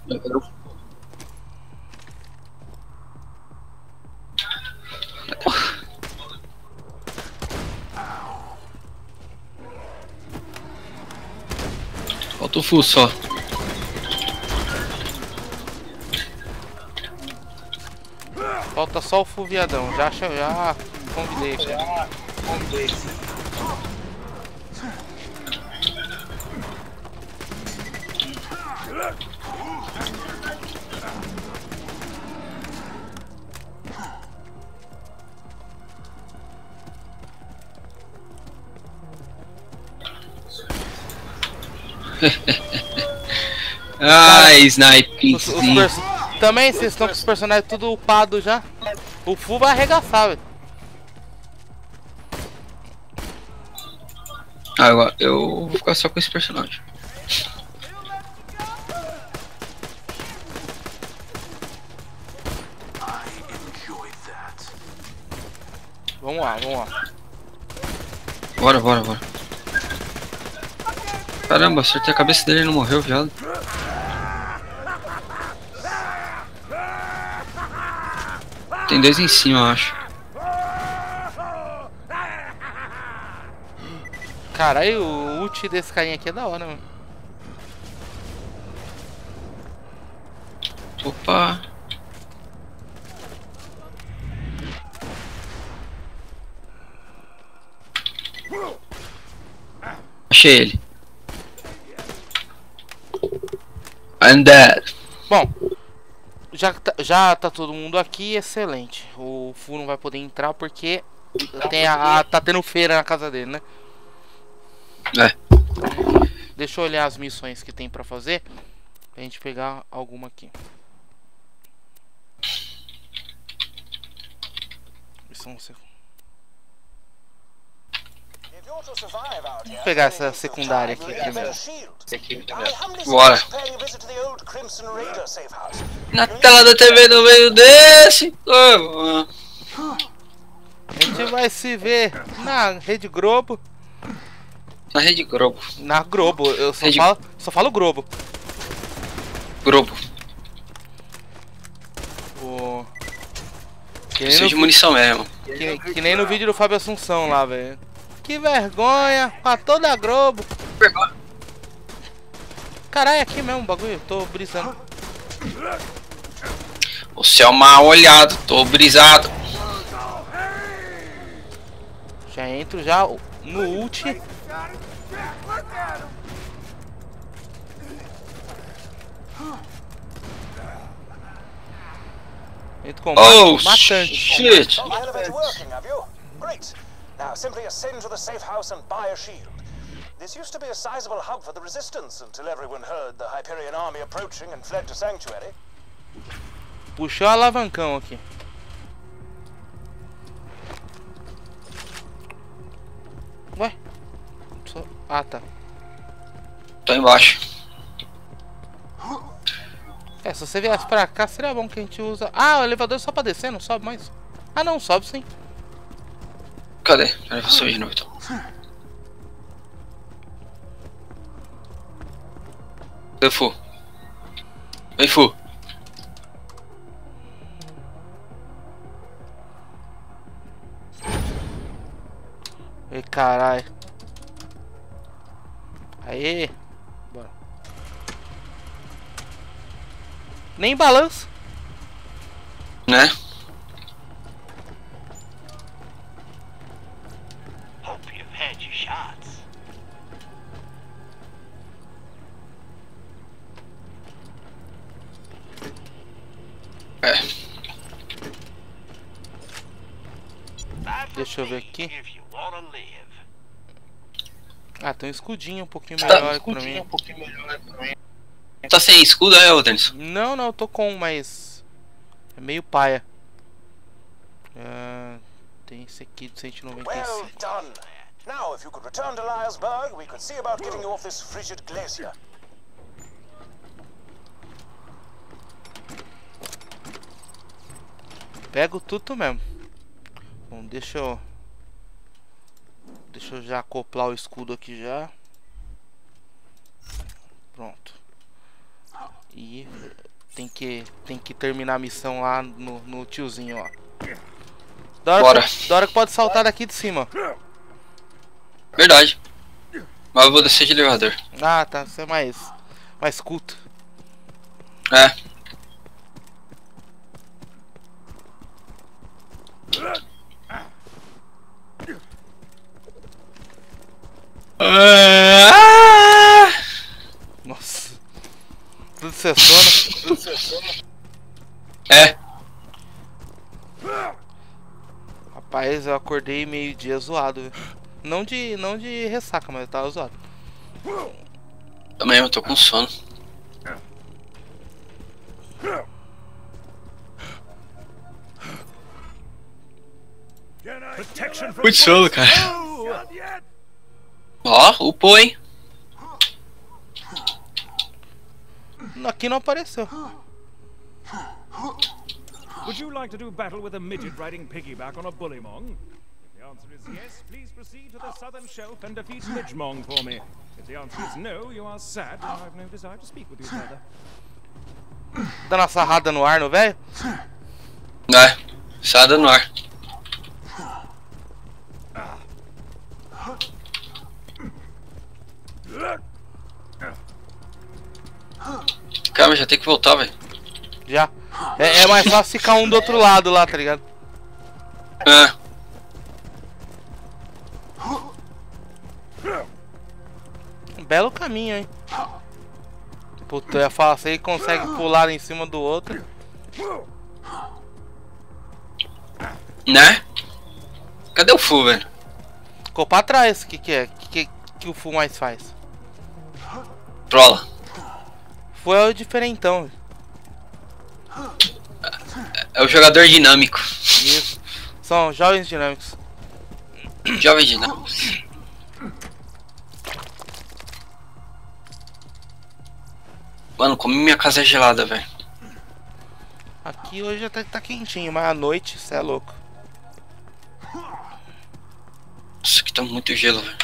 Falta o full só. Falta só o full viadão. Já convidei aqui. Ai, snipe. Também vocês estão com os personagens tudo upados já. O full vai arregaçar, velho. Agora eu vou ficar só com esse personagem. Vamos lá, vamos lá. Bora. Caramba, acertei a cabeça dele e não morreu, viado. Tem dois em cima, eu acho. Caralho, o ult desse carinha aqui é da hora, mano. Opa. Achei ele. I'm dead. Bom, já tá todo mundo aqui, excelente. O Fu não vai poder entrar porque tá tendo feira na casa dele, né? É. Deixa eu olhar as missões que tem pra fazer, pra gente pegar alguma aqui. Vou pegar essa secundária aqui primeiro. Bora. Na tela da TV no meio desse. A gente vai se ver na Rede Globo. Na Rede Globo. Na Globo, eu só falo Globo. Globo. Preciso de munição mesmo. Que nem no vídeo do Fábio Assunção lá, velho. Que vergonha pra toda a Globo. Caralho, é aqui mesmo o bagulho, tô brisando. Você é um mal olhado, tô brisado. Já entro já no ult. Entro com matante. Shit. Now simply ascend to the safe house and buy a shield. This used to be a sizable hub for the resistance until everyone heard the Hyperion army approaching and fled to Sanctuary. Puxou o alavancão aqui. Ué? Ah, tá. Tô embaixo. É, se você viesse pra cá, seria bom que a gente usa... Ah, o elevador é só pra descer, não sobe mais. Ah, não, sobe sim. Cadê? Peraí, vou subir de novo então. Vem, Fu. Vem, Fu. Ei, caralho. Aê. Bora. Nem balanço. Né? É. Deixa eu ver aqui. Ah, tem um escudinho um pouquinho melhor pra mim. Tá sem escudo, é, ô Dennis? Não, eu tô com, mas é meio paia. Tem esse aqui de 195. Well done. Now, if you could return to Liarsburg, we could see about getting you off this frigid glacier. Pego tudo mesmo. Bom, deixa eu já acoplar o escudo aqui já. Pronto. E Tem que terminar a missão lá no tiozinho, ó. Da hora que pode saltar daqui de cima. Verdade. Mas eu vou descer de elevador. Ah, tá. Você é mais culto. É. Nossa. Tudo cessona. É. Rapaz, eu acordei meio-dia zoado, velho. Não de ressaca, mas eu tava zoado. Também eu tô com sono. Muito sono, cara. Ó, upou, hein? Aqui não apareceu. Would you like to do battle with a midget riding piggyback on a bullymong? If the answer is yes, please proceed to the southern shelf and defeat Midgemong for me. If the answer is no, you are sad and I have no desire to speak with you further. Dando uma sarrada no ar, no velho? É, sada no ar. Calma, já tem que voltar, velho. Já. É mais fácil ficar um do outro lado lá, tá ligado? É. Um belo caminho, hein? Puta, eu ia falar, você consegue pular em cima do outro. Né? Cadê o Fu, velho? Ficou pra trás, o que é? Que o Fu mais faz? Trola. Fu é o diferentão. É o jogador dinâmico. Isso. São jovens dinâmicos. Jovem dinâmico. Mano, como minha casa é gelada, velho. Aqui hoje até que tá quentinho, mas à noite, cê é louco. Nossa, aqui tá muito gelo, velho.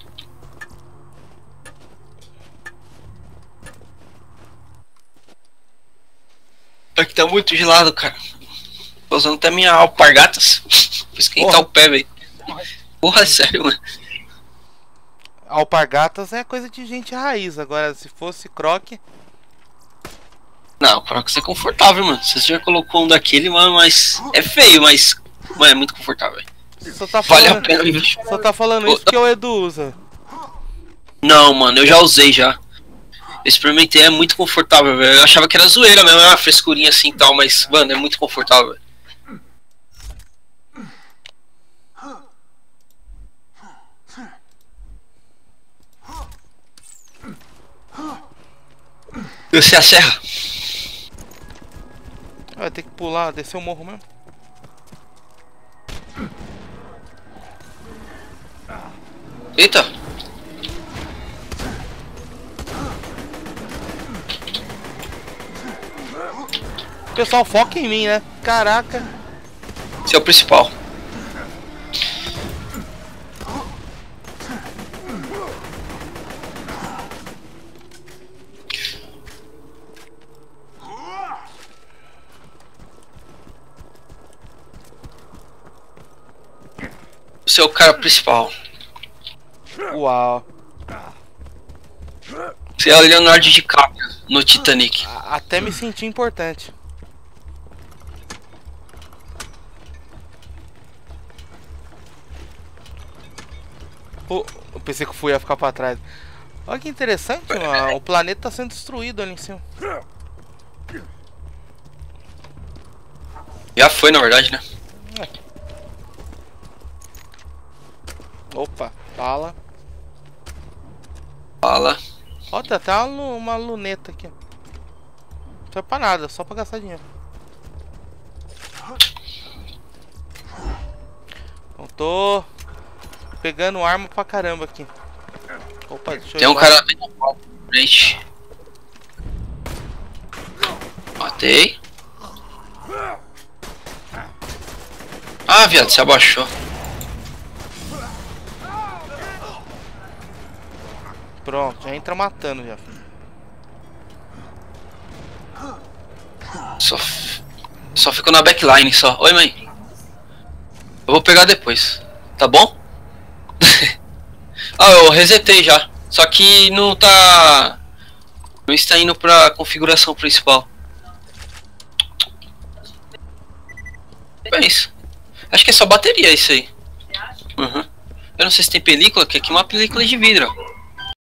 Aqui tá muito gelado, cara. Tô usando até minha alpargatas pra esquentar o pé, velho. Porra, sério, mano. Alpargatas é coisa de gente raiz. Agora, se fosse croque... Não, o Crocs é confortável, mano. Você já colocou um daquele, mano, mas... É feio, mas... Mano, é muito confortável, velho. Só tá Vale falando, a pena investir. só tá falando isso que o Edu usa. Não, mano, eu já usei já. Eu experimentei, é muito confortável, velho. Eu achava que era zoeira mesmo, é uma frescurinha assim e tal, mas, mano, é muito confortável, velho. Descer a serra. Vai ter que pular, descer o morro mesmo. Eita. O pessoal foca em mim, né? Caraca. Esse é o principal. Você é o cara principal. Uau. Você é o Leonardo DiCaprio no Titanic. Até me senti importante. Eu pensei que o Fu ia ficar pra trás. Olha que interessante, mano. O planeta tá sendo destruído ali em cima. Já foi, na verdade, né? Opa, bala. Fala. Ó, tem até uma luneta aqui. Não foi pra nada, só pra gastar dinheiro. Eu tô pegando arma pra caramba aqui. Opa, deixa eu Tem um ir lá. cara bem na frente. Matei. Ah, viado, se abaixou. Pronto, já entra matando já. Só ficou na backline só. Oi, mãe. Eu vou pegar depois. Tá bom? Ah, eu resetei já. Só que não tá... Não está indo pra configuração principal. É isso. Acho que é só bateria isso aí. Uhum. Eu não sei se tem película, que aqui é uma película de vidro.